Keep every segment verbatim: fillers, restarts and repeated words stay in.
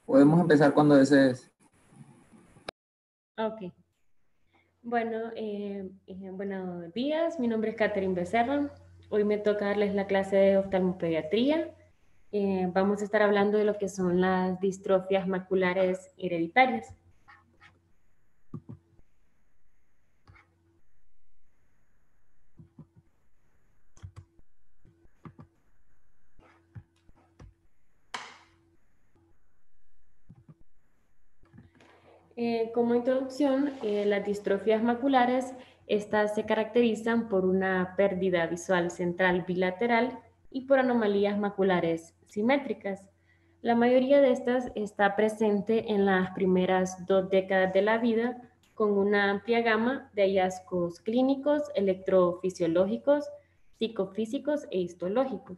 Podemos empezar cuando desees. Ok. Bueno, eh, eh, buenos días. Mi nombre es Catherine Becerra. Hoy me toca darles la clase de oftalmopediatría. Eh, vamos a estar hablando de lo que son las distrofias maculares hereditarias. Eh, como introducción, eh, las distrofias maculares, estas se caracterizan por una pérdida visual central bilateral y por anomalías maculares simétricas. La mayoría de estas está presente en las primeras dos décadas de la vida, con una amplia gama de hallazgos clínicos, electrofisiológicos, psicofísicos e histológicos.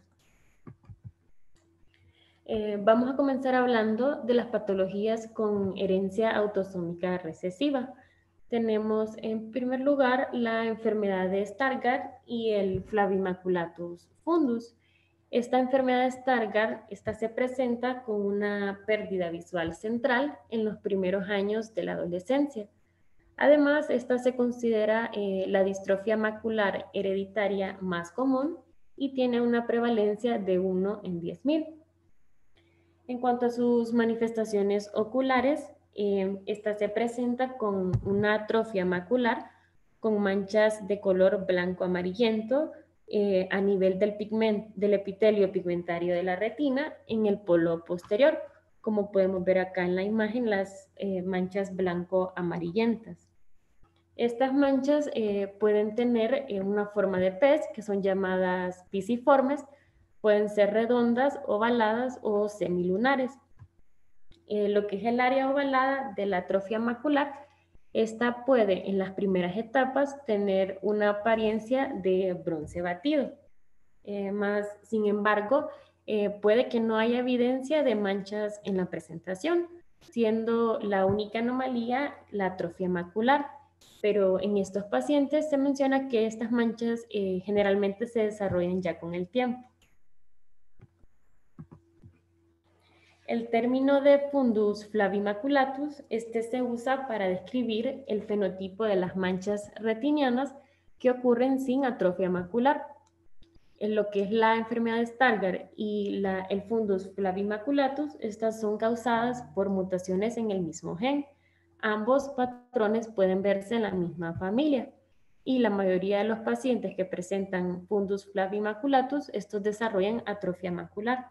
Eh, vamos a comenzar hablando de las patologías con herencia autosómica recesiva. Tenemos en primer lugar la enfermedad de Stargardt y el Flavimaculatus fundus. Esta enfermedad de Stargardt esta se presenta con una pérdida visual central en los primeros años de la adolescencia. Además, esta se considera eh, la distrofia macular hereditaria más común y tiene una prevalencia de uno en diez mil. En cuanto a sus manifestaciones oculares, eh, esta se presenta con una atrofia macular con manchas de color blanco amarillento eh, a nivel del, pigment, del epitelio pigmentario de la retina en el polo posterior, como podemos ver acá en la imagen, las eh, manchas blanco amarillentas. Estas manchas eh, pueden tener eh, una forma de pez, que son llamadas pisiformes, pueden ser redondas, ovaladas o semilunares. Eh, lo que es el área ovalada de la atrofia macular, esta puede en las primeras etapas tener una apariencia de bronce batido. Eh, más, sin embargo, eh, puede que no haya evidencia de manchas en la presentación, siendo la única anomalía la atrofia macular. Pero en estos pacientes se menciona que estas manchas eh, generalmente se desarrollan ya con el tiempo. El término de fundus flavimaculatus, este se usa para describir el fenotipo de las manchas retinianas que ocurren sin atrofia macular. En lo que es la enfermedad de Stargardt y la, el fundus flavimaculatus, estas son causadas por mutaciones en el mismo gen. Ambos patrones pueden verse en la misma familia y la mayoría de los pacientes que presentan fundus flavimaculatus, estos desarrollan atrofia macular.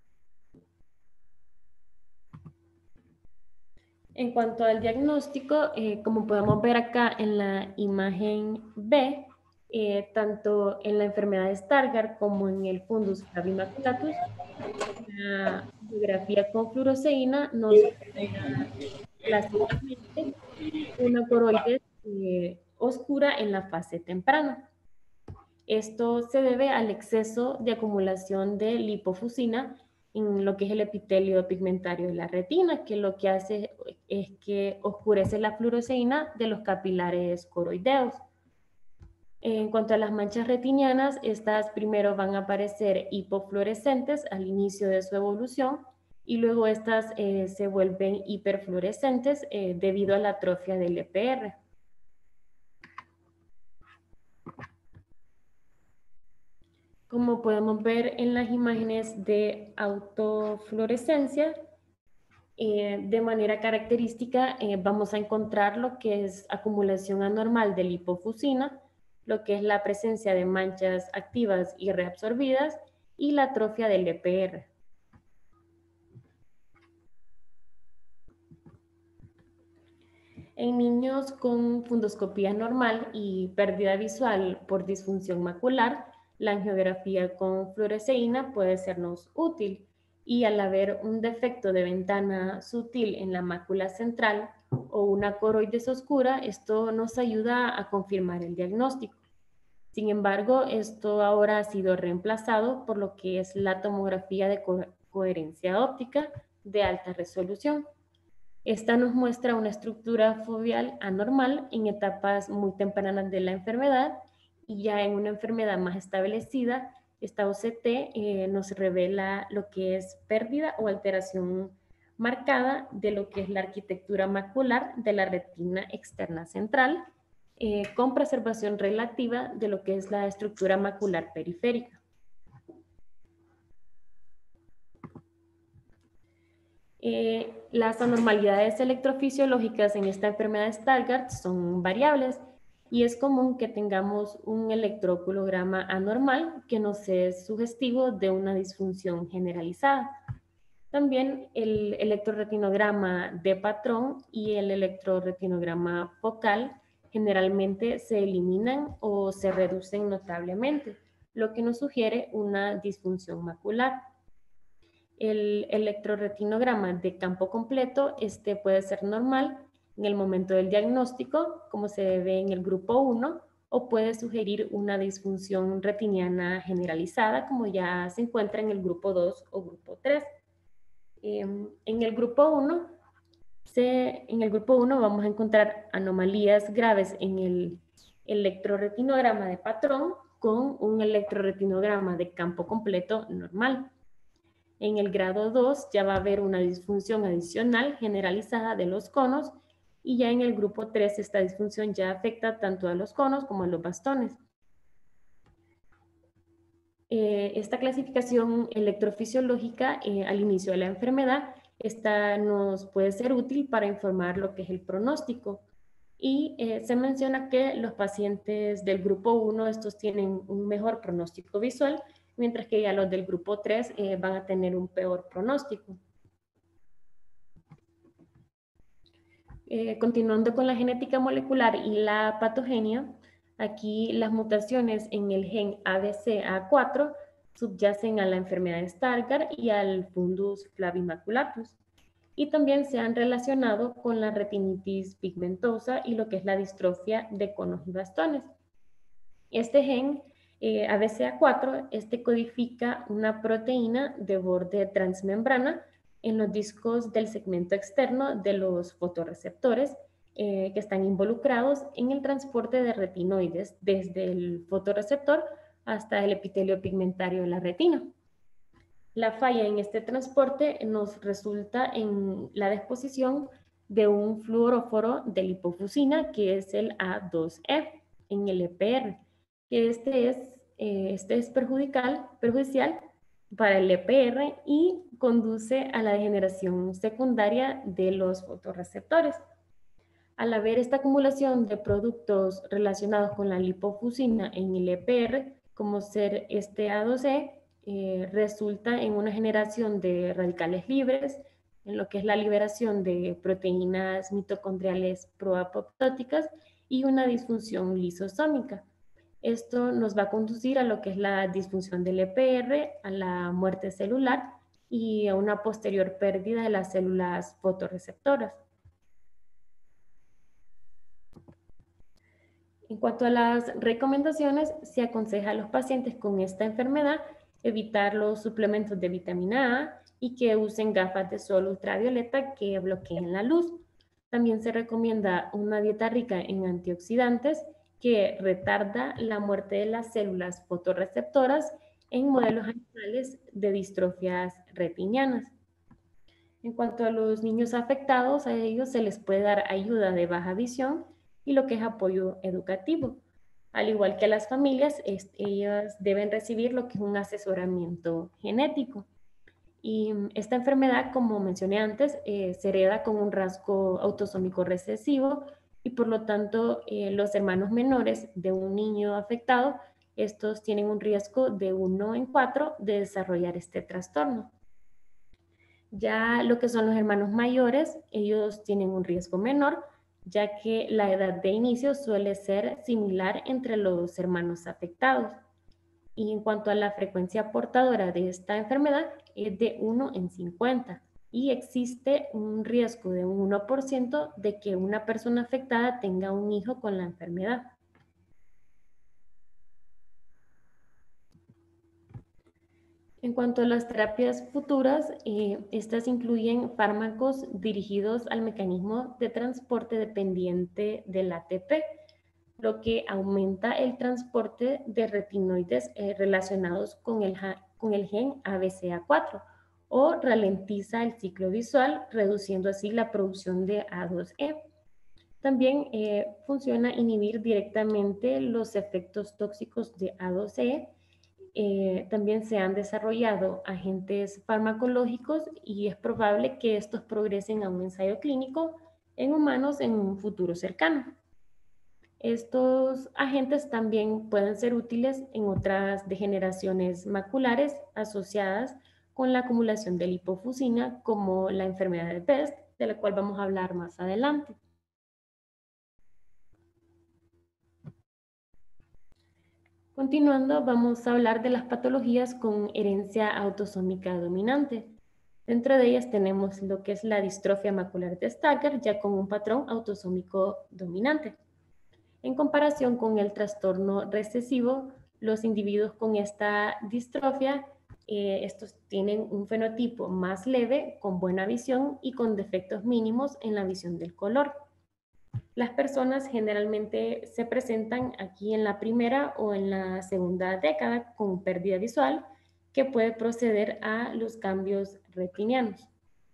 En cuanto al diagnóstico, eh, como podemos ver acá en la imagen B, eh, tanto en la enfermedad de Stargardt como en el fundus flavimaculatus, la radiografía con fluoresceína nos presenta clásicamente una coroides eh, oscura en la fase temprana. Esto se debe al exceso de acumulación de lipofusina en lo que es el epitelio pigmentario de la retina, que lo que hace es que oscurece la fluoresceína de los capilares coroideos. En cuanto a las manchas retinianas, estas primero van a aparecer hipofluorescentes al inicio de su evolución y luego estas eh, se vuelven hiperfluorescentes eh, debido a la atrofia del E P R. Como podemos ver en las imágenes de autofluorescencia, eh, de manera característica eh, vamos a encontrar lo que es acumulación anormal de lipofusina, lo que es la presencia de manchas activas y reabsorbidas y la atrofia del E P R. En niños con fundoscopía normal y pérdida visual por disfunción macular, la angiografía con fluoresceína puede sernos útil y al haber un defecto de ventana sutil en la mácula central o una coroides oscura, esto nos ayuda a confirmar el diagnóstico. Sin embargo, esto ahora ha sido reemplazado por lo que es la tomografía de co- coherencia óptica de alta resolución. Esta nos muestra una estructura foveal anormal en etapas muy tempranas de la enfermedad y ya en una enfermedad más establecida, esta O C T eh, nos revela lo que es pérdida o alteración marcada de lo que es la arquitectura macular de la retina externa central, eh, con preservación relativa de lo que es la estructura macular periférica. Eh, las anormalidades electrofisiológicas en esta enfermedad de Stargardt son variables y es común que tengamos un electroculograma anormal que nos es sugestivo de una disfunción generalizada. También el electroretinograma de patrón y el electroretinograma focal generalmente se eliminan o se reducen notablemente, lo que nos sugiere una disfunción macular. El electroretinograma de campo completo este puede ser normal en el momento del diagnóstico, como se ve en el grupo uno, o puede sugerir una disfunción retiniana generalizada, como ya se encuentra en el grupo dos o grupo tres. Eh, en el grupo uno, se, en el grupo uno vamos a encontrar anomalías graves en el electroretinograma de patrón con un electroretinograma de campo completo normal. En el grado dos ya va a haber una disfunción adicional generalizada de los conos y ya en el grupo tres esta disfunción ya afecta tanto a los conos como a los bastones. Eh, esta clasificación electrofisiológica eh, al inicio de la enfermedad esta nos puede ser útil para informar lo que es el pronóstico. Y eh, se menciona que los pacientes del grupo uno, estos tienen un mejor pronóstico visual, mientras que ya los del grupo tres eh, van a tener un peor pronóstico. Eh, continuando con la genética molecular y la patogenia, aquí las mutaciones en el gen A B C A cuatro subyacen a la enfermedad de Stargardt y al fundus flavimaculatus, y también se han relacionado con la retinitis pigmentosa y lo que es la distrofia de conos y bastones. Este gen eh, A B C A cuatro este codifica una proteína de borde transmembrana en los discos del segmento externo de los fotorreceptores eh, que están involucrados en el transporte de retinoides desde el fotorreceptor hasta el epitelio pigmentario de la retina. La falla en este transporte nos resulta en la disposición de un fluoróforo de lipofusina, que es el A dos E, en el E P R, que este es, eh, este es perjudicial, perjudicial para el E P R y conduce a la degeneración secundaria de los fotorreceptores. Al haber esta acumulación de productos relacionados con la lipofusina en el E P R, como ser este A dos E, eh, resulta en una generación de radicales libres, en lo que es la liberación de proteínas mitocondriales proapoptóticas y una disfunción lisosómica. Esto nos va a conducir a lo que es la disfunción del E P R, a la muerte celular y a una posterior pérdida de las células fotorreceptoras. En cuanto a las recomendaciones, se aconseja a los pacientes con esta enfermedad evitar los suplementos de vitamina A y que usen gafas de sol ultravioleta que bloqueen la luz. También se recomienda una dieta rica en antioxidantes que retarda la muerte de las células fotorreceptoras en modelos animales de distrofias retinianas. En cuanto a los niños afectados, a ellos se les puede dar ayuda de baja visión y lo que es apoyo educativo. Al igual que a las familias, ellas deben recibir lo que es un asesoramiento genético. Y esta enfermedad, como mencioné antes, eh, se hereda con un rasgo autosómico recesivo y por lo tanto eh, los hermanos menores de un niño afectado, estos tienen un riesgo de uno en cuatro de desarrollar este trastorno. Ya lo que son los hermanos mayores, ellos tienen un riesgo menor, ya que la edad de inicio suele ser similar entre los hermanos afectados. Y en cuanto a la frecuencia portadora de esta enfermedad, es de uno en cincuenta. Y existe un riesgo de un uno por ciento de que una persona afectada tenga un hijo con la enfermedad. En cuanto a las terapias futuras, eh, estas incluyen fármacos dirigidos al mecanismo de transporte dependiente del A T P, lo que aumenta el transporte de retinoides eh, relacionados con el, con el gen A B C A cuatro, o ralentiza el ciclo visual, reduciendo así la producción de A dos E. También eh, funciona inhibir directamente los efectos tóxicos de A dos E. Eh, también se han desarrollado agentes farmacológicos y es probable que estos progresen a un ensayo clínico en humanos en un futuro cercano. Estos agentes también pueden ser útiles en otras degeneraciones maculares asociadas con la acumulación de lipofusina, como la enfermedad de Best, de la cual vamos a hablar más adelante. Continuando, vamos a hablar de las patologías con herencia autosómica dominante. Dentro de ellas tenemos lo que es la distrofia macular de Stargardt, ya con un patrón autosómico dominante. En comparación con el trastorno recesivo, los individuos con esta distrofia, eh, estos tienen un fenotipo más leve, con buena visión y con defectos mínimos en la visión del color. Las personas generalmente se presentan aquí en la primera o en la segunda década con pérdida visual que puede proceder a los cambios retinianos.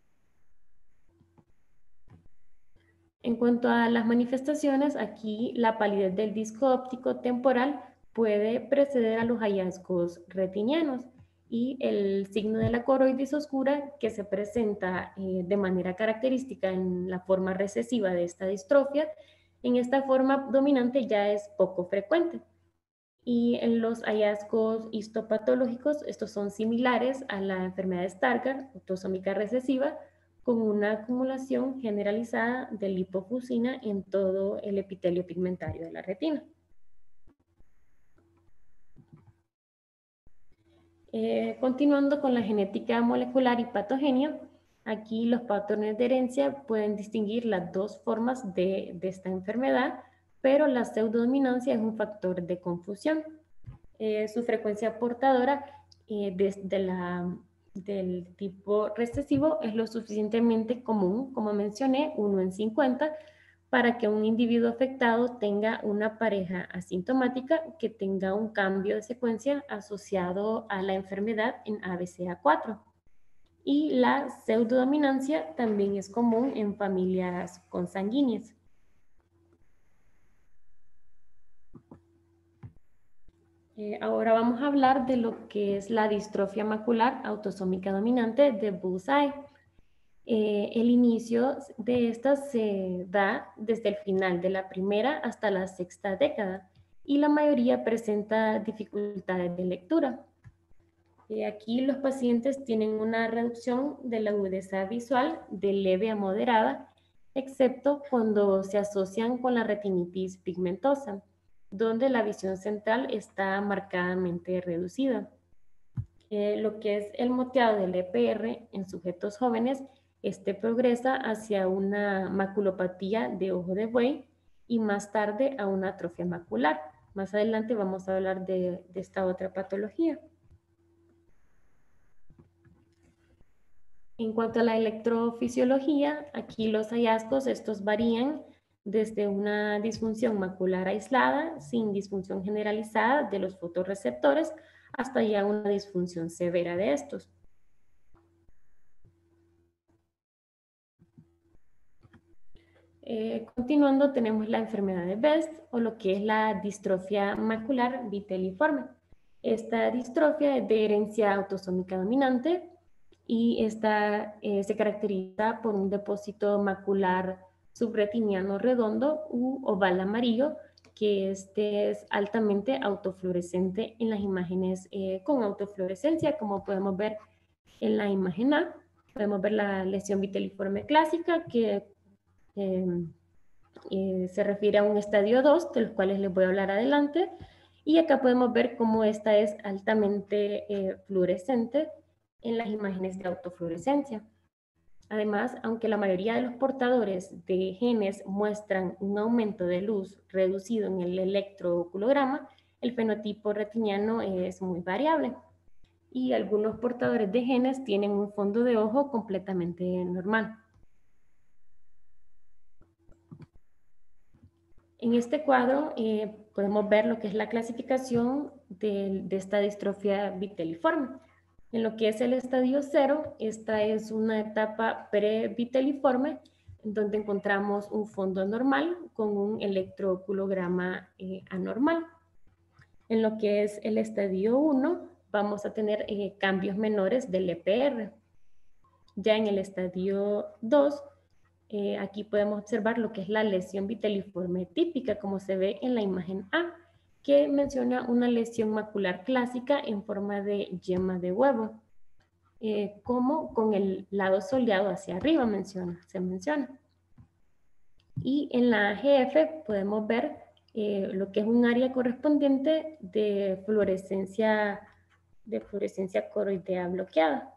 En cuanto a las manifestaciones, aquí la palidez del disco óptico temporal puede preceder a los hallazgos retinianos y el signo de la coroidis oscura, que se presenta eh, de manera característica en la forma recesiva de esta distrofia, en esta forma dominante ya es poco frecuente. Y en los hallazgos histopatológicos, estos son similares a la enfermedad de Stargardt, autosómica recesiva, con una acumulación generalizada de lipofusina en todo el epitelio pigmentario de la retina. Eh, continuando con la genética molecular y patogenia, aquí los patrones de herencia pueden distinguir las dos formas de, de esta enfermedad, pero la pseudodominancia es un factor de confusión. Eh, su frecuencia portadora eh, desde la, del tipo recesivo es lo suficientemente común, como mencioné, uno en cincuenta, para que un individuo afectado tenga una pareja asintomática que tenga un cambio de secuencia asociado a la enfermedad en A B C A cuatro. Y la pseudodominancia también es común en familias consanguíneas. Eh, ahora vamos a hablar de lo que es la distrofia macular autosómica dominante de Bullseye. Eh, el inicio de esta se da desde el final de la primera hasta la sexta década y la mayoría presenta dificultades de lectura. Eh, aquí los pacientes tienen una reducción de la agudeza visual de leve a moderada, excepto cuando se asocian con la retinitis pigmentosa, donde la visión central está marcadamente reducida. Eh, lo que es el moteado del E P R en sujetos jóvenes, este progresa hacia una maculopatía de ojo de buey y más tarde a una atrofia macular. Más adelante vamos a hablar de, de esta otra patología. En cuanto a la electrofisiología, aquí los hallazgos, estos varían desde una disfunción macular aislada, sin disfunción generalizada de los fotorreceptores, hasta ya una disfunción severa de estos. Eh, continuando, tenemos la enfermedad de Best, o lo que es la distrofia macular viteliforme. Esta distrofia es de herencia autosómica dominante y esta eh, se caracteriza por un depósito macular subretiniano redondo u oval amarillo, que este es altamente autofluorescente en las imágenes eh, con autofluorescencia, como podemos ver en la imagen A. Podemos ver la lesión viteliforme clásica, que eh, eh, se refiere a un estadio dos, de los cuales les voy a hablar adelante. Y acá podemos ver cómo esta es altamente eh, fluorescente en las imágenes de autofluorescencia. Además, aunque la mayoría de los portadores de genes muestran un aumento de luz reducido en el electrooculograma, el fenotipo retiniano es muy variable. Y algunos portadores de genes tienen un fondo de ojo completamente normal. En este cuadro eh, podemos ver lo que es la clasificación de, de esta distrofia viteliforme. En lo que es el estadio cero, esta es una etapa previteliforme, en donde encontramos un fondo normal con un electrooculograma eh, anormal. En lo que es el estadio uno, vamos a tener eh, cambios menores del E P R. Ya en el estadio dos, eh, aquí podemos observar lo que es la lesión viteliforme típica, como se ve en la imagen A, que menciona una lesión macular clásica en forma de yema de huevo, eh, como con el lado soleado hacia arriba menciona, se menciona. Y en la G F podemos ver eh, lo que es un área correspondiente de fluorescencia, de fluorescencia coroidea bloqueada.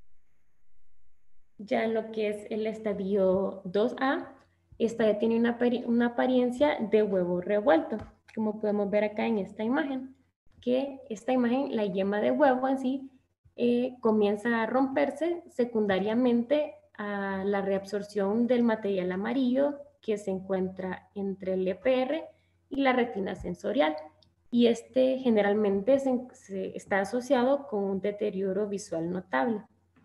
Ya en lo que es el estadio dos A, esta ya tiene una, una apariencia de huevo revuelto, como podemos ver acá en esta imagen, que esta imagen, la yema de huevo en sí, eh, comienza a romperse secundariamente a la reabsorción del material amarillo que se encuentra entre el E P R y la retina sensorial. Y este generalmente se, se está asociado con un deterioro visual notable.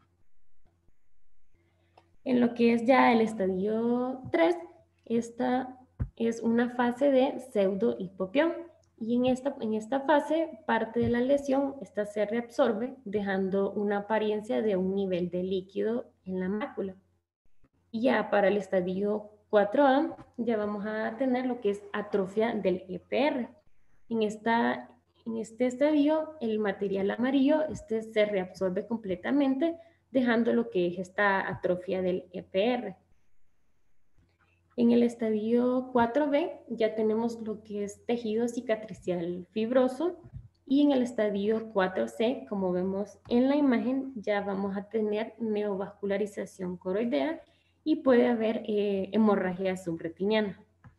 En lo que es ya el estadio tres, esta es una fase de pseudohipopión. Y en esta, en esta fase, parte de la lesión, esta se reabsorbe, dejando una apariencia de un nivel de líquido en la mácula. Y ya para el estadio cuatro A, ya vamos a tener lo que es atrofia del E P R. En, esta, en este estadio, el material amarillo este se reabsorbe completamente, dejando lo que es esta atrofia del E P R. En el estadio cuatro B ya tenemos lo que es tejido cicatricial fibroso, y en el estadio cuatro C, como vemos en la imagen, ya vamos a tener neovascularización coroidea y puede haber eh, hemorragia subretiniana.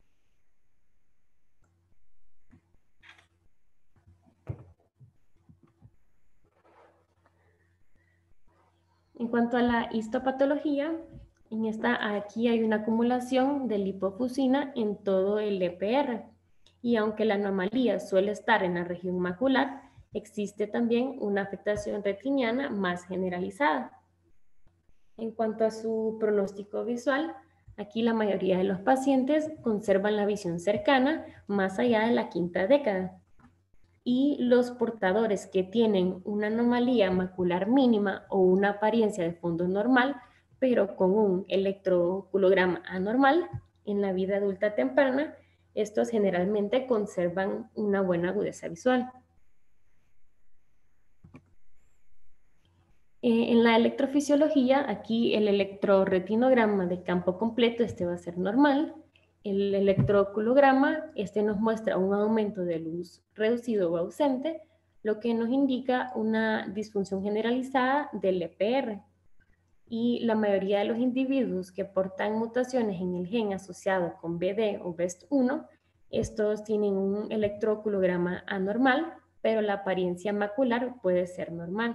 En cuanto a la histopatología, en esta, aquí hay una acumulación de lipofuscina en todo el E P R. Y aunque la anomalía suele estar en la región macular, existe también una afectación retiniana más generalizada. En cuanto a su pronóstico visual, aquí la mayoría de los pacientes conservan la visión cercana más allá de la quinta década. Y los portadores que tienen una anomalía macular mínima o una apariencia de fondo normal, pero con un electrooculograma anormal en la vida adulta temprana, estos generalmente conservan una buena agudeza visual. Eh, en la electrofisiología, aquí el electroretinograma de campo completo, este va a ser normal. El electrooculograma, este nos muestra un aumento de luz reducido o ausente, lo que nos indica una disfunción generalizada del E P R. Y la mayoría de los individuos que portan mutaciones en el gen asociado con B D o B E S T uno, estos tienen un electrooculograma anormal, pero la apariencia macular puede ser normal.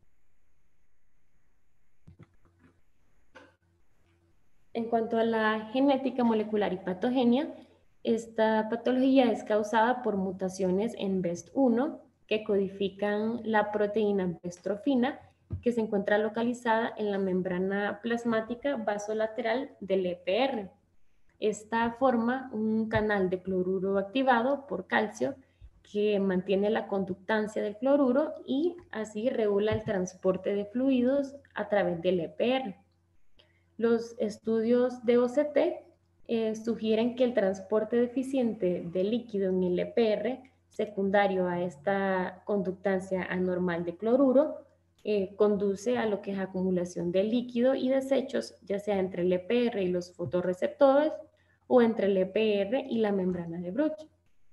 En cuanto a la genética molecular y patogenia, esta patología es causada por mutaciones en B E S T uno que codifican la proteína bestrofina que se encuentra localizada en la membrana plasmática basolateral del E P R. Esta forma un canal de cloruro activado por calcio que mantiene la conductancia del cloruro y así regula el transporte de fluidos a través del E P R. Los estudios de O C T eh, sugieren que el transporte deficiente de líquido en el E P R, secundario a esta conductancia anormal de cloruro, eh, conduce a lo que es acumulación de líquido y desechos, ya sea entre el E P R y los fotorreceptores o entre el E P R y la membrana de Bruch.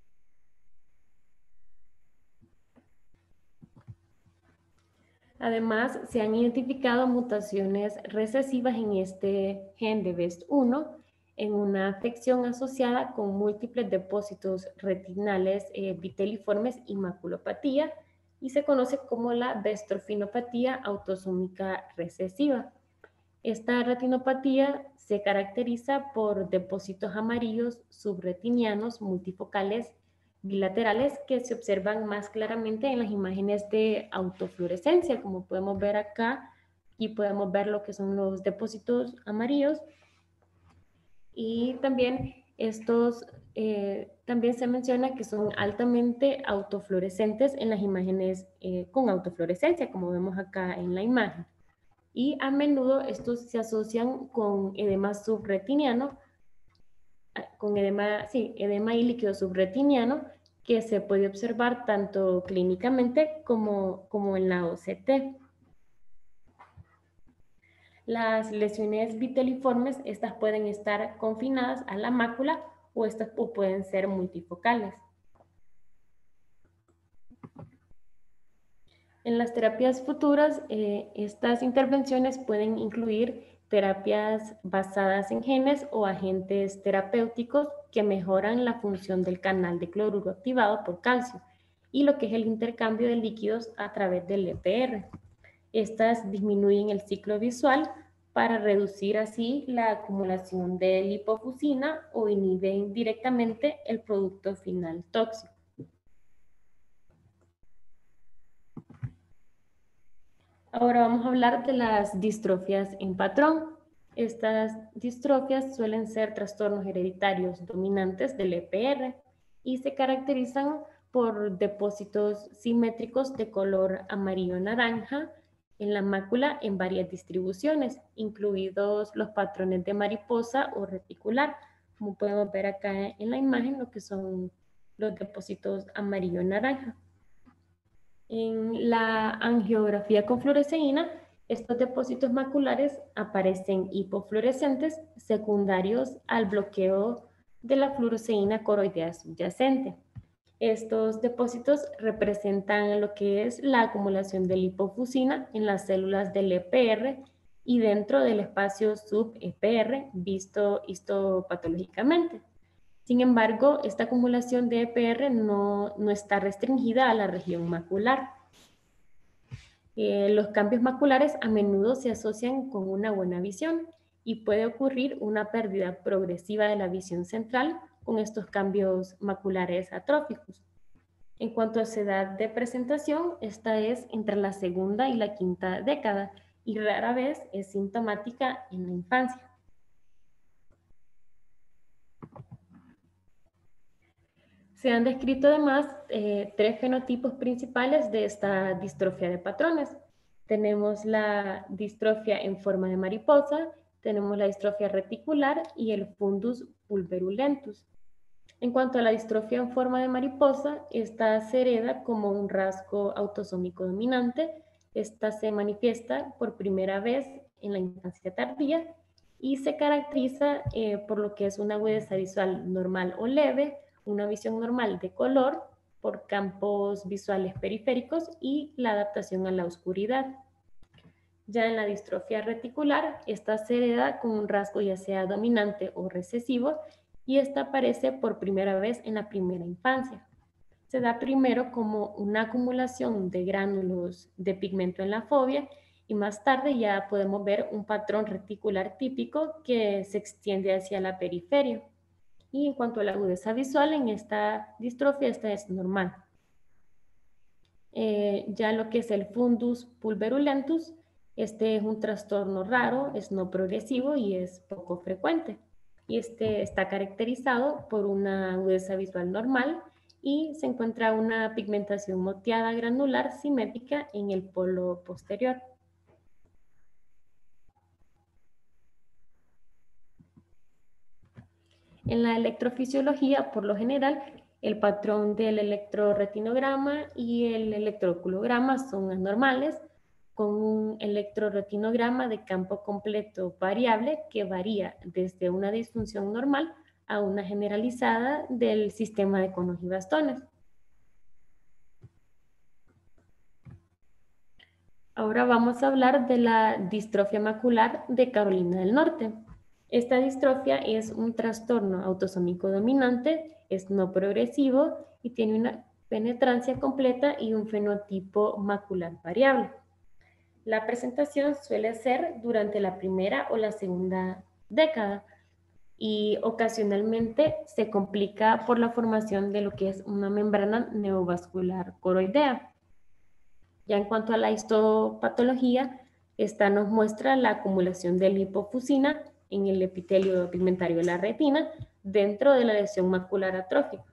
Además, se han identificado mutaciones recesivas en este gen de B E S T uno en una afección asociada con múltiples depósitos retinales eh, viteliformes y maculopatía, y se conoce como la bestrophinopatía autosómica recesiva. Esta retinopatía se caracteriza por depósitos amarillos subretinianos multifocales bilaterales que se observan más claramente en las imágenes de autofluorescencia, como podemos ver acá, y podemos ver lo que son los depósitos amarillos. Y también estos, eh, también se menciona que son altamente autofluorescentes en las imágenes eh, con autofluorescencia, como vemos acá en la imagen. Y a menudo estos se asocian con edema subretiniano, con edema, sí, edema y líquido subretiniano, que se puede observar tanto clínicamente como, como en la O C T. Las lesiones viteliformes, estas pueden estar confinadas a la mácula o estas o pueden ser multifocales. En las terapias futuras, eh, estas intervenciones pueden incluir terapias basadas en genes o agentes terapéuticos que mejoran la función del canal de cloruro activado por calcio y lo que es el intercambio de líquidos a través del E P R. Estas disminuyen el ciclo visual para reducir así la acumulación de lipofusina o inhiben directamente el producto final tóxico. Ahora vamos a hablar de las distrofias en patrón. Estas distrofias suelen ser trastornos hereditarios dominantes del E P R y se caracterizan por depósitos simétricos de color amarillo-naranja en la mácula en varias distribuciones, incluidos los patrones de mariposa o reticular, como podemos ver acá en la imagen, lo que son los depósitos amarillo-naranja. En la angiografía con fluoresceína, estos depósitos maculares aparecen hipofluorescentes secundarios al bloqueo de la fluoresceína coroidea subyacente. Estos depósitos representan lo que es la acumulación de lipofusina en las células del E P R y dentro del espacio sub-E P R visto histopatológicamente. Sin embargo, esta acumulación de E P R no, no está restringida a la región macular. Eh, los cambios maculares a menudo se asocian con una buena visión y puede ocurrir una pérdida progresiva de la visión central con estos cambios maculares atróficos. En cuanto a su edad de presentación, esta es entre la segunda y la quinta década y rara vez es sintomática en la infancia. Se han descrito además eh, tres fenotipos principales de esta distrofia de patrones. Tenemos la distrofia en forma de mariposa, tenemos la distrofia reticular y el fundus pulverulentus. En cuanto a la distrofia en forma de mariposa, esta se hereda como un rasgo autosómico dominante. Esta se manifiesta por primera vez en la infancia tardía y se caracteriza eh, por lo que es una agudeza visual normal o leve, una visión normal de color por campos visuales periféricos y la adaptación a la oscuridad. Ya en la distrofia reticular, esta se hereda con un rasgo ya sea dominante o recesivo y esta aparece por primera vez en la primera infancia. Se da primero como una acumulación de gránulos de pigmento en la fovea y más tarde ya podemos ver un patrón reticular típico que se extiende hacia la periferia. Y en cuanto a la agudeza visual, en esta distrofia, esta es normal. Eh, ya lo que es el fundus pulverulentus, este es un trastorno raro, es no progresivo y es poco frecuente. Y este está caracterizado por una agudeza visual normal y se encuentra una pigmentación moteada granular simétrica en el polo posterior. En la electrofisiología, por lo general, el patrón del electroretinograma y el electrooculograma son anormales, con un electroretinograma de campo completo variable que varía desde una disfunción normal a una generalizada del sistema de conos y bastones. Ahora vamos a hablar de la distrofia macular de Carolina del Norte. Esta distrofia es un trastorno autosómico dominante, es no progresivo y tiene una penetrancia completa y un fenotipo macular variable. La presentación suele ser durante la primera o la segunda década. y ocasionalmente se complica por la formación de lo que es una membrana neovascular coroidea. Ya en cuanto a la histopatología, esta nos muestra la acumulación de lipofusina en el epitelio pigmentario de la retina dentro de la lesión macular atrófica.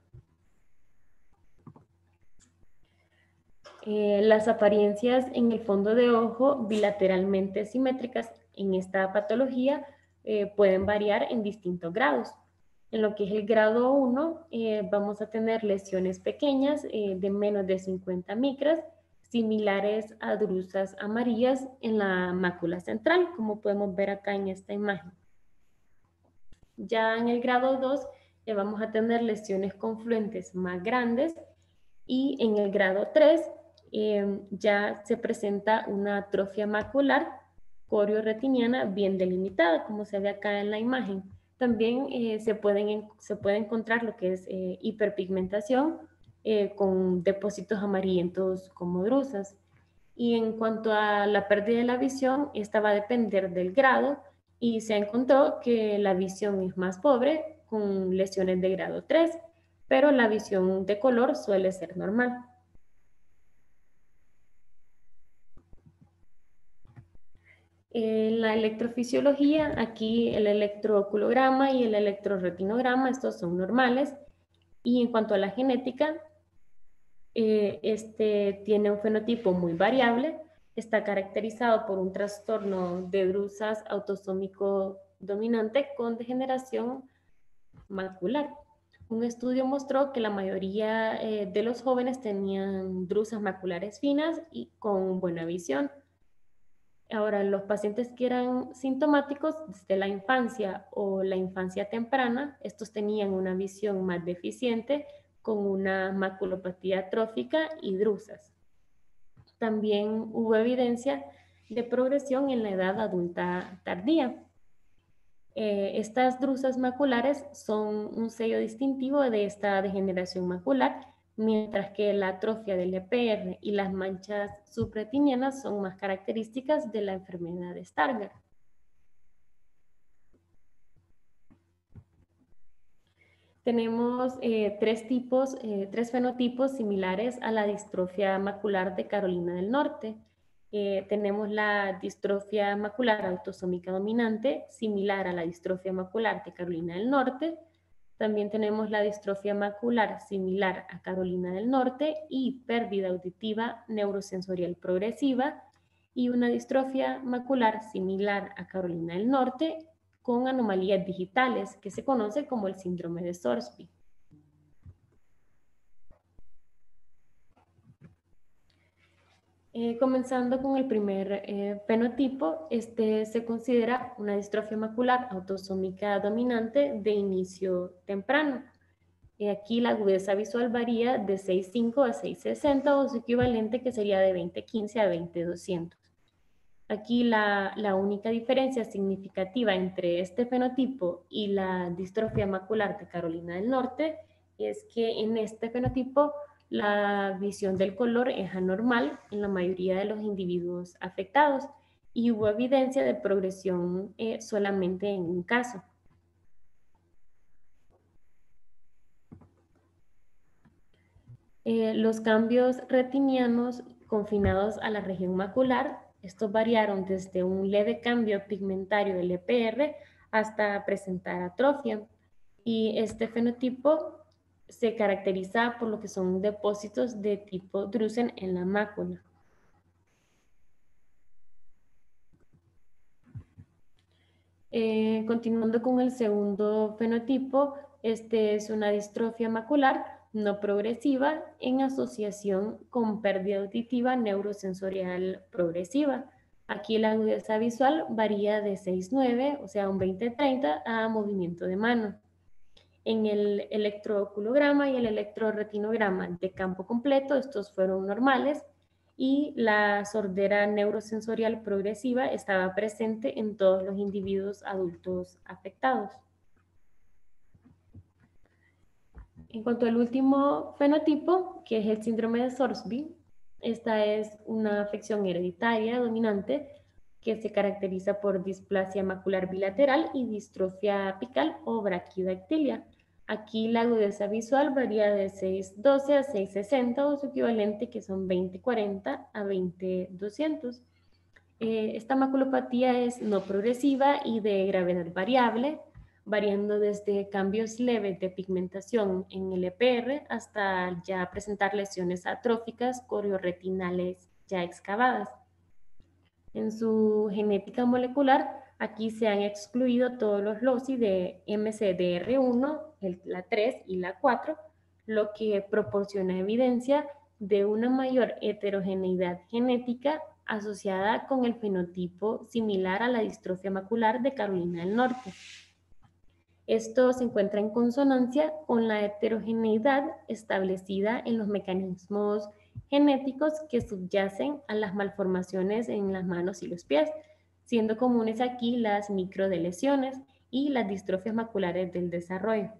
Eh, las apariencias en el fondo de ojo bilateralmente simétricas en esta patología eh, pueden variar en distintos grados. En lo que es el grado uno, eh, vamos a tener lesiones pequeñas eh, de menos de cincuenta micras, similares a drusas amarillas en la mácula central, como podemos ver acá en esta imagen. Ya en el grado dos, eh, vamos a tener lesiones confluentes más grandes, y en el grado tres, eh, ya se presenta una atrofia macular corioretiniana bien delimitada, como se ve acá en la imagen. También eh, se, pueden, se puede encontrar lo que es eh, hiperpigmentación eh, con depósitos amarillentos como drusas. Y en cuanto a la pérdida de la visión, esta va a depender del grado y se encontró que la visión es más pobre con lesiones de grado tres, pero la visión de color suele ser normal. En la electrofisiología, aquí el electrooculograma y el electroretinograma, estos son normales. Y en cuanto a la genética, eh, este tiene un fenotipo muy variable, está caracterizado por un trastorno de drusas autosómico dominante con degeneración macular. Un estudio mostró que la mayoría eh, de los jóvenes tenían drusas maculares finas y con buena visión. Ahora, los pacientes que eran sintomáticos desde la infancia o la infancia temprana, estos tenían una visión más deficiente con una maculopatía atrófica y drusas. También hubo evidencia de progresión en la edad adulta tardía. Eh, estas drusas maculares son un sello distintivo de esta degeneración macular, mientras que la atrofia del E P R y las manchas subretinianas son más características de la enfermedad de Stargardt. Tenemos eh, tres tipos, eh, tres fenotipos similares a la distrofia macular de Carolina del Norte. Eh, tenemos la distrofia macular autosómica dominante, similar a la distrofia macular de Carolina del Norte. También tenemos la distrofia macular similar a Carolina del Norte y pérdida auditiva neurosensorial progresiva, y una distrofia macular similar a Carolina del Norte con anomalías digitales que se conoce como el síndrome de Sorsby. Eh, comenzando con el primer eh, fenotipo, este se considera una distrofia macular autosómica dominante de inicio temprano. Eh, aquí la agudeza visual varía de seis punto cinco a seis punto sesenta o su equivalente, que sería de veinte punto quince a veinte punto doscientos. Aquí la, la única diferencia significativa entre este fenotipo y la distrofia macular de Carolina del Norte es que en este fenotipo la visión del color es anormal en la mayoría de los individuos afectados y hubo evidencia de progresión eh, solamente en un caso. Eh, los cambios retinianos confinados a la región macular, estos variaron desde un leve cambio pigmentario del E P R hasta presentar atrofia. Y este fenotipo se caracteriza por lo que son depósitos de tipo drusen en la mácula. Eh, continuando con el segundo fenotipo, este es una distrofia macular no progresiva en asociación con pérdida auditiva neurosensorial progresiva. Aquí la agudeza visual varía de seis punto nueve, o sea, un veinte treinta, a movimiento de mano. En el electrooculograma y el electroretinograma de campo completo, estos fueron normales, y la sordera neurosensorial progresiva estaba presente en todos los individuos adultos afectados. En cuanto al último fenotipo, que es el síndrome de Sorsby, esta es una afección hereditaria dominante que se caracteriza por displasia macular bilateral y distrofia apical o braquidactilia. Aquí la agudeza visual varía de seis doce a seis sesenta o su equivalente, que son veinte cuarenta a veinte doscientos. Eh, esta maculopatía es no progresiva y de gravedad variable, variando desde cambios leves de pigmentación en el E P R hasta ya presentar lesiones atróficas corioretinales ya excavadas. En su genética molecular, aquí se han excluido todos los loci de M C D R uno, el, la tres y la cuatro, lo que proporciona evidencia de una mayor heterogeneidad genética asociada con el fenotipo similar a la distrofia macular de Carolina del Norte. Esto se encuentra en consonancia con la heterogeneidad establecida en los mecanismos genéticos que subyacen a las malformaciones en las manos y los pies, siendo comunes aquí las microdelesiones y las distrofias maculares del desarrollo.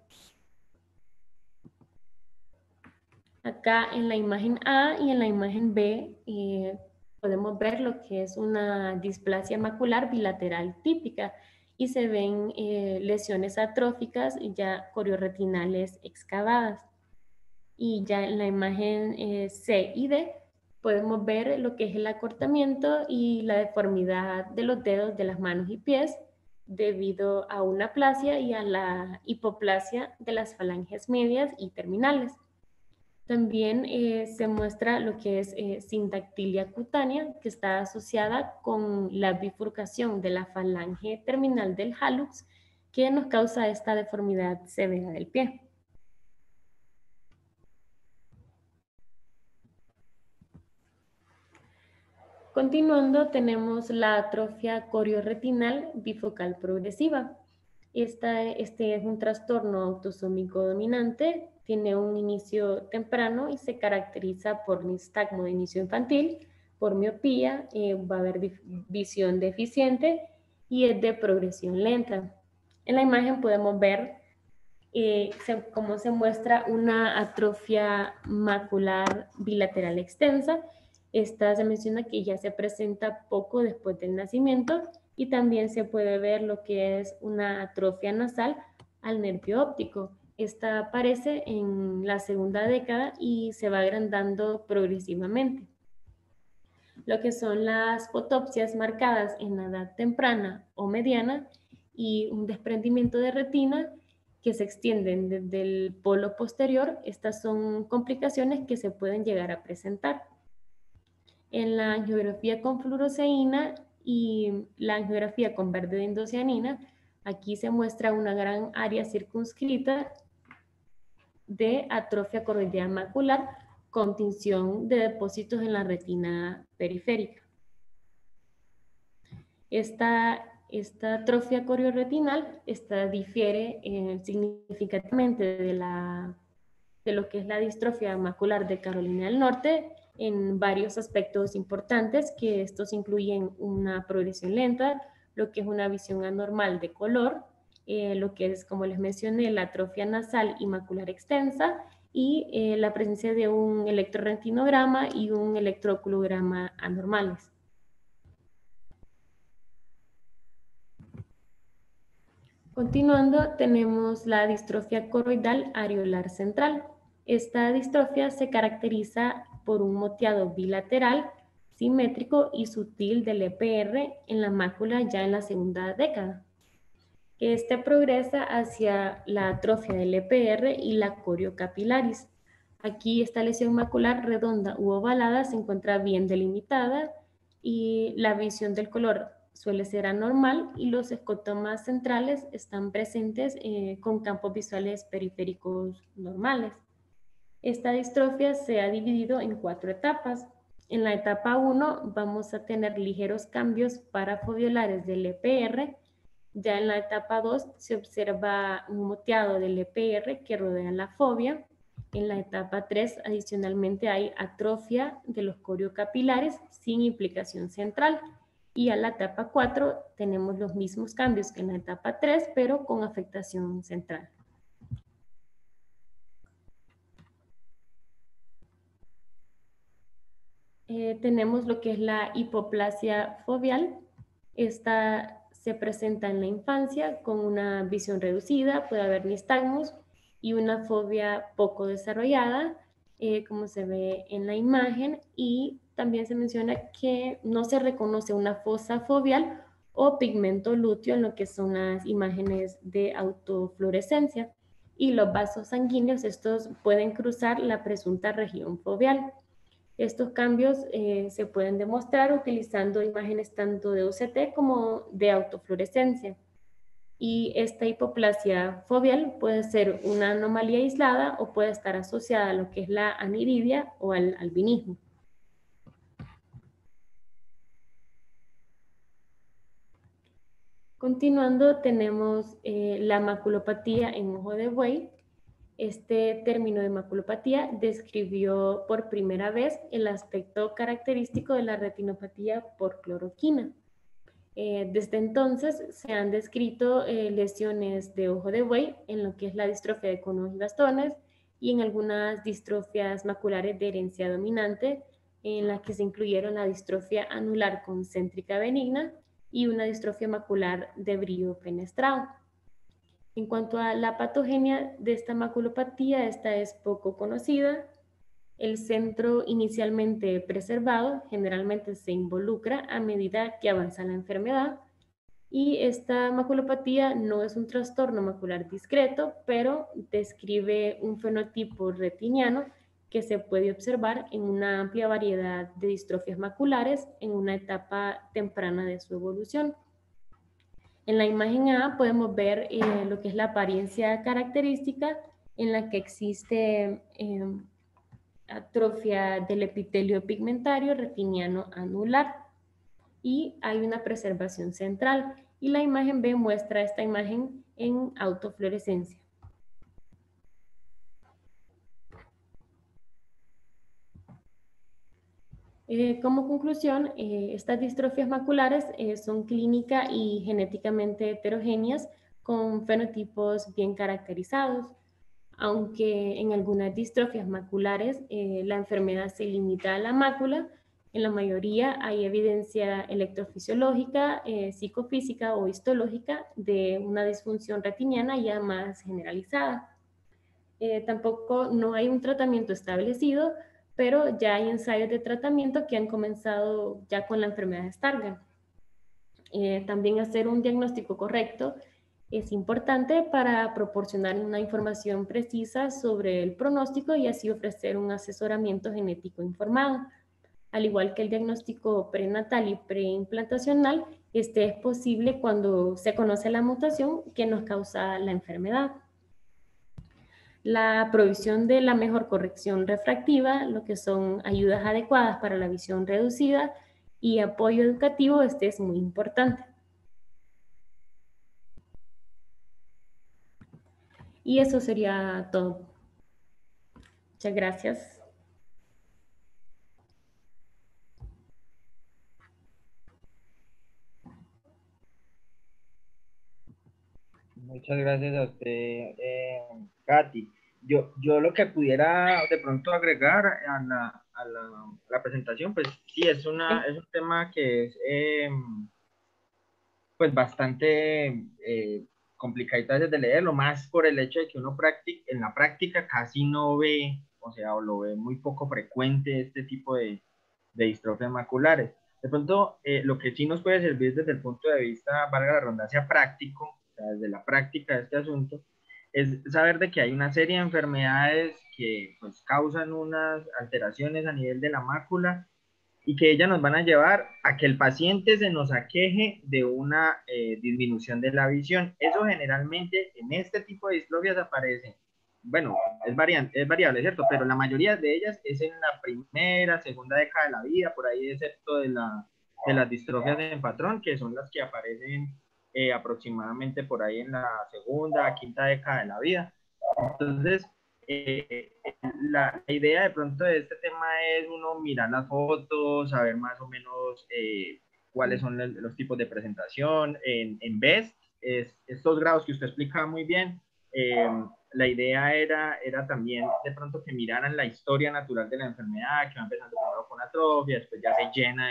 Acá en la imagen A y en la imagen B eh, podemos ver lo que es una displasia macular bilateral típica y se ven eh, lesiones atróficas ya corioretinales excavadas. Y ya en la imagen eh, C y D podemos ver lo que es el acortamiento y la deformidad de los dedos de las manos y pies debido a una aplasia y a la hipoplasia de las falanges medias y terminales. También eh, se muestra lo que es eh, sindactilia cutánea, que está asociada con la bifurcación de la falange terminal del hallux, que nos causa esta deformidad severa del pie. Continuando, tenemos la atrofia corioretinal bifocal progresiva. Esta, este es un trastorno autosómico dominante, tiene un inicio temprano y se caracteriza por nistagmo de inicio infantil, por miopía, eh, va a haber visión deficiente y es de progresión lenta. En la imagen podemos ver eh, se, cómo se muestra una atrofia macular bilateral extensa. Esta se menciona que ya se presenta poco después del nacimiento y también se puede ver lo que es una atrofia nasal al nervio óptico. Esta aparece en la segunda década y se va agrandando progresivamente. Lo que son las fotopsias marcadas en la edad temprana o mediana y un desprendimiento de retina que se extienden desde el polo posterior. Estas son complicaciones que se pueden llegar a presentar. En la angiografía con fluoresceína y la angiografía con verde de indocianina, aquí se muestra una gran área circunscrita de atrofia corneal macular con tinción de depósitos en la retina periférica. Esta, esta atrofia corioretinal esta difiere eh, significativamente de, la, de lo que es la distrofia macular de Carolina del Norte en varios aspectos importantes, que estos incluyen una progresión lenta, lo que es una visión anormal de color, eh, lo que es, como les mencioné, la atrofia nasal y macular extensa, y eh, la presencia de un electroretinograma y un electrooculograma anormales. Continuando, tenemos la distrofia coroidal areolar central. Esta distrofia se caracteriza por un moteado bilateral, simétrico y sutil del E P R en la mácula ya en la segunda década. Este progresa hacia la atrofia del E P R y la coriocapilaris. Aquí esta lesión macular redonda u ovalada se encuentra bien delimitada y la visión del color suele ser anormal y los escotomas centrales están presentes eh, con campos visuales periféricos normales. Esta distrofia se ha dividido en cuatro etapas. En la etapa uno vamos a tener ligeros cambios parafoveolares del E P R. Ya en la etapa dos se observa un moteado del E P R que rodea la fovea. En la etapa tres adicionalmente hay atrofia de los coriocapilares sin implicación central. Y a la etapa cuatro tenemos los mismos cambios que en la etapa tres, pero con afectación central. Eh, tenemos lo que es la hipoplasia foveal. Esta se presenta en la infancia con una visión reducida, puede haber nistagmus y una fobia poco desarrollada, eh, como se ve en la imagen, y también se menciona que no se reconoce una fosa foveal o pigmento lúteo en lo que son las imágenes de autofluorescencia, y los vasos sanguíneos, estos pueden cruzar la presunta región foveal. Estos cambios eh, se pueden demostrar utilizando imágenes tanto de U C T como de autofluorescencia. Y esta hipoplasia foveal puede ser una anomalía aislada o puede estar asociada a lo que es la aniridia o al albinismo. Continuando, tenemos eh, la maculopatía en ojo de buey. Este término de maculopatía describió por primera vez el aspecto característico de la retinopatía por cloroquina. Eh, desde entonces se han descrito eh, lesiones de ojo de buey en lo que es la distrofia de conos y bastones y en algunas distrofias maculares de herencia dominante, en las que se incluyeron la distrofia anular concéntrica benigna y una distrofia macular de brillo fenestrado. En cuanto a la patogenia de esta maculopatía, esta es poco conocida. El centro inicialmente preservado generalmente se involucra a medida que avanza la enfermedad, y esta maculopatía no es un trastorno macular discreto, pero describe un fenotipo retiniano que se puede observar en una amplia variedad de distrofias maculares en una etapa temprana de su evolución. En la imagen A podemos ver eh, lo que es la apariencia característica, en la que existe eh, atrofia del epitelio pigmentario retiniano anular y hay una preservación central. Y la imagen B muestra esta imagen en autofluorescencia. Eh, como conclusión, eh, estas distrofias maculares eh, son clínica y genéticamente heterogéneas con fenotipos bien caracterizados, aunque en algunas distrofias maculares eh, la enfermedad se limita a la mácula. En la mayoría hay evidencia electrofisiológica, eh, psicofísica o histológica de una disfunción retiniana ya más generalizada. Eh, tampoco no hay un tratamiento establecido, pero ya hay ensayos de tratamiento que han comenzado ya con la enfermedad de Stargardt. Eh, también hacer un diagnóstico correcto es importante para proporcionar una información precisa sobre el pronóstico y así ofrecer un asesoramiento genético informado. Al igual que el diagnóstico prenatal y preimplantacional, este es posible cuando se conoce la mutación que nos causa la enfermedad. La provisión de la mejor corrección refractiva, lo que son ayudas adecuadas para la visión reducida y apoyo educativo, este es muy importante. Y eso sería todo. Muchas gracias. Muchas gracias a usted, eh, Katy. Yo, yo lo que pudiera de pronto agregar a la, a la, a la presentación, pues sí, es, una, es un tema que es eh, pues bastante eh, complicadito a veces de leerlo, más por el hecho de que uno practica, en la práctica casi no ve, o sea, o lo ve muy poco frecuente este tipo de, de distrofias maculares. De pronto, eh, lo que sí nos puede servir desde el punto de vista, valga la redundancia, práctico, o sea, desde la práctica de este asunto, es saber de que hay una serie de enfermedades que pues, causan unas alteraciones a nivel de la mácula y que ellas nos van a llevar a que el paciente se nos aqueje de una eh, disminución de la visión. Eso generalmente en este tipo de distrofias aparece, bueno, es, variante, es variable, ¿cierto? Pero la mayoría de ellas es en la primera, segunda década de la vida, por ahí excepto de, la, de las distrofias en patrón, que son las que aparecen eh, aproximadamente por ahí en la segunda, quinta década de la vida. Entonces, eh, la, la, idea de pronto de este tema es uno mirar las fotos, saber más o menos eh, cuáles son los, los tipos de presentación. En, en BEST, es, estos grados que usted explicaba muy bien, eh, la idea era, era también de pronto que miraran la historia natural de la enfermedad, que va empezando primero con atrofia, después ya se llena de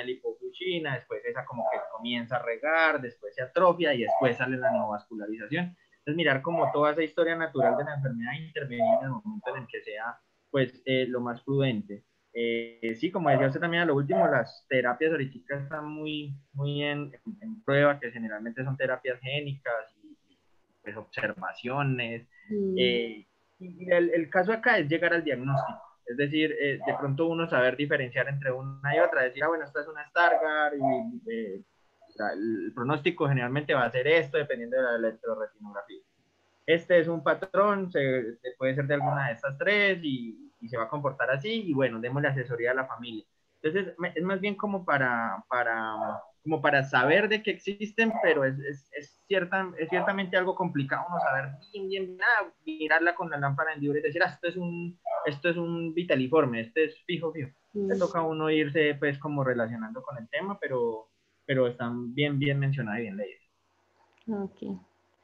capuchina, después esa como que comienza a regar, después se atrofia y después sale la neovascularización. Entonces mirar como toda esa historia natural de la enfermedad e intervenir en el momento en el que sea pues eh, lo más prudente. Eh, sí, como decía usted también a lo último, las terapias ahorita están muy, muy en, en, en prueba, que generalmente son terapias génicas y pues, observaciones. Mm. Eh, y el, el caso acá es llegar al diagnóstico. Es decir, eh, de pronto uno saber diferenciar entre una y otra, decir, ah, bueno, esta es una Stargardt y eh, el pronóstico generalmente va a ser esto dependiendo de la electroretinografía. Este es un patrón, se, se puede ser de alguna de estas tres y, y se va a comportar así y bueno, démosle asesoría a la familia. Entonces es más bien como para, para, como para saber de que existen, pero es, es, es, cierta, es ciertamente algo complicado uno saber bien, bien, nada, mirarla con la lámpara en diuresis y decir, ah, esto es un, esto es un vitaliforme, este es fijo, fijo. Mm. Le toca a uno irse pues como relacionando con el tema, pero, pero están bien, bien mencionadas y bien leídas. Ok.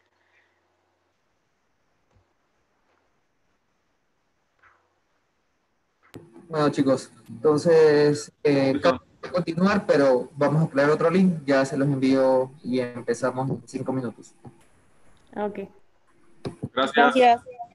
Bueno, chicos, entonces, eh, vamos a continuar, pero vamos a crear otro link, ya se los envío y empezamos en cinco minutos. Ok. Gracias. Gracias.